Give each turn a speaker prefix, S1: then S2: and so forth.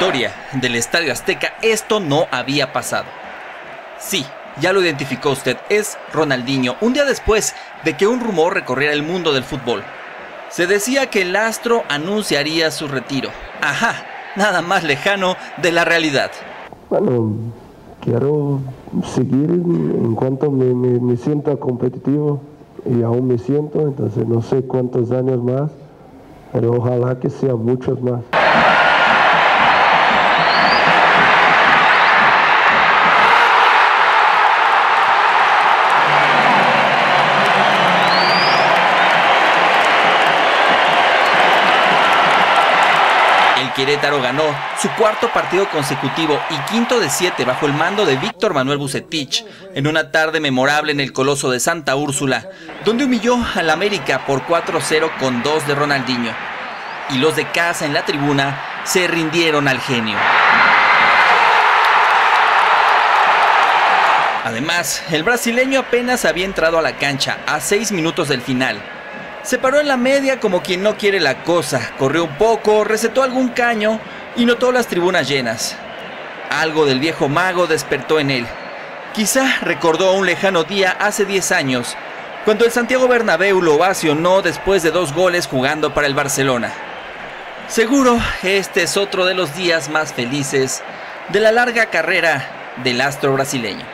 S1: historia del Estadio Azteca esto no había pasado. Sí, ya lo identificó usted, es Ronaldinho, un día después de que un rumor recorriera el mundo del fútbol. Se decía que el astro anunciaría su retiro. Ajá, nada más lejano de la realidad.
S2: Bueno, quiero seguir en cuanto me sienta competitivo y aún me siento, entonces no sé cuántos años más, pero ojalá que sean muchos más.
S1: El Querétaro ganó su cuarto partido consecutivo y quinto de 7 bajo el mando de Víctor Manuel Vucetich, en una tarde memorable en el Coloso de Santa Úrsula, donde humilló al América por 4-0 con 2 de Ronaldinho. Y los de casa en la tribuna se rindieron al genio. Además, el brasileño apenas había entrado a la cancha a 6 minutos del final. Se paró en la media como quien no quiere la cosa, corrió un poco, recetó algún caño y notó las tribunas llenas. Algo del viejo mago despertó en él. Quizá recordó un lejano día hace 10 años, cuando el Santiago Bernabéu lo ovacionó después de 2 goles jugando para el Barcelona. Seguro este es otro de los días más felices de la larga carrera del astro brasileño.